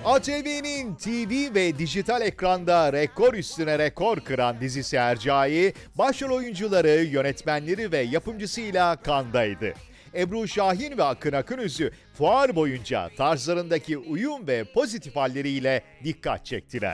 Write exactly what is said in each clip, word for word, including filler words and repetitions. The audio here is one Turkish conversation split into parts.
A T V'nin T V ve dijital ekranda rekor üstüne rekor kıran dizisi Hercai, başrol oyuncuları, yönetmenleri ve yapımcısıyla Cannes'daydı. Ebru Şahin ve Akın Akınözü fuar boyunca tarzlarındaki uyum ve pozitif halleriyle dikkat çektiler.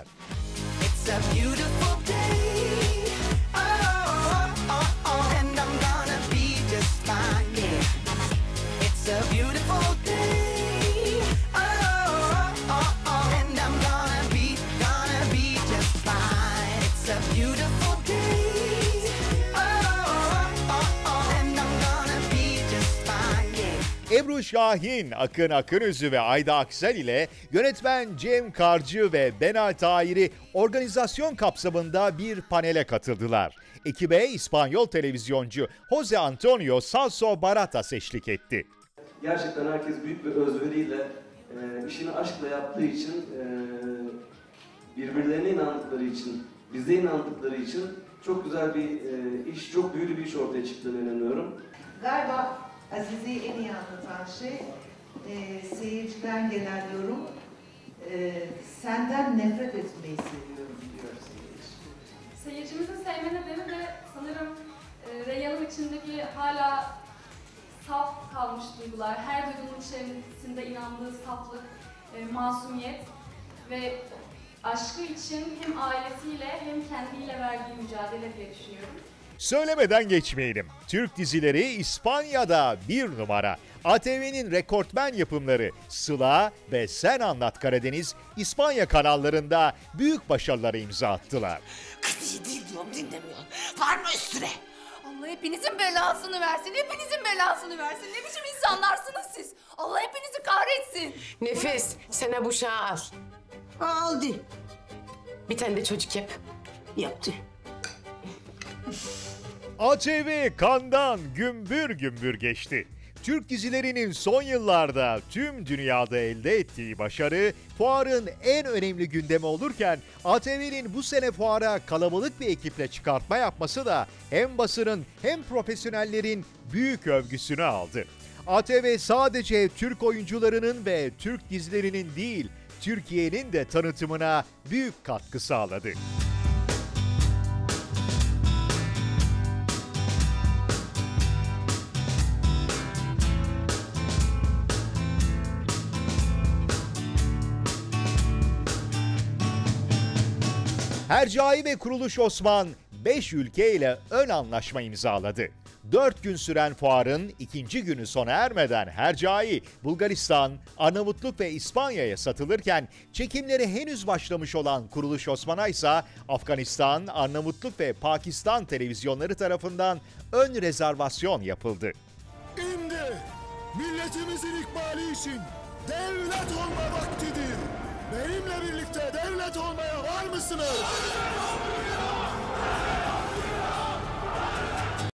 Ebru Şahin, Akın Akınözü ve Ayda Aksel ile yönetmen Cem Karcı ve Benal Tahir'i organizasyon kapsamında bir panele katıldılar. Ekibe İspanyol televizyoncu Jose Antonio Salso Baratas eşlik etti. Gerçekten herkes büyük bir özveriyle, e, işini aşkla yaptığı için, e, birbirlerine inandıkları için, bize inandıkları için çok güzel bir e, iş, çok büyülü bir iş ortaya çıktığına inanıyorum. Galiba Azize'yi en iyi anlatan şey, e, seyirciden gelen yorum, e, senden nefret etmeyi seviyorum diyor seyirci. Seyircimizin sevme nedeni de sanırım e, Reyhan'ın içindeki hala saf kalmış duygular, her duygunun içerisinde inandığı saflık, e, masumiyet ve aşkı için hem ailesiyle hem kendiyle verdiği mücadele diye düşünüyorum. Söylemeden geçmeyelim. Türk dizileri İspanya'da bir numara. A T V'nin rekortmen yapımları Sıla ve Sen Anlat Karadeniz İspanya kanallarında büyük başarılara imza attılar. Kız iyi değil diyorum, dinlemiyor. Var mı üstüne? Allah hepinizin belasını versin, hepinizin belasını versin. Ne biçim insanlarsınız siz? Allah hepinizi kahretsin. Nefis, sen bu uşağı al. Aldı. Bir tane de çocuk yap. Yaptı. A T V Cannes'dan gümbür gümbür geçti. Türk dizilerinin son yıllarda tüm dünyada elde ettiği başarı fuarın en önemli gündemi olurken A T V'nin bu sene fuara kalabalık bir ekiple çıkartma yapması da hem basının hem profesyonellerin büyük övgüsünü aldı. A T V sadece Türk oyuncularının ve Türk dizilerinin değil, Türkiye'nin de tanıtımına büyük katkı sağladı. Hercai ve Kuruluş Osman beş ülke ile ön anlaşma imzaladı. dört gün süren fuarın ikinci günü sona ermeden Hercai, Bulgaristan, Arnavutluk ve İspanya'ya satılırken çekimleri henüz başlamış olan Kuruluş Osman'a ise Afganistan, Arnavutluk ve Pakistan televizyonları tarafından ön rezervasyon yapıldı. Şimdi milletimizin ikbali için devlet olma vaktidir. Benimle birlikte devlet olmaya var mısınız?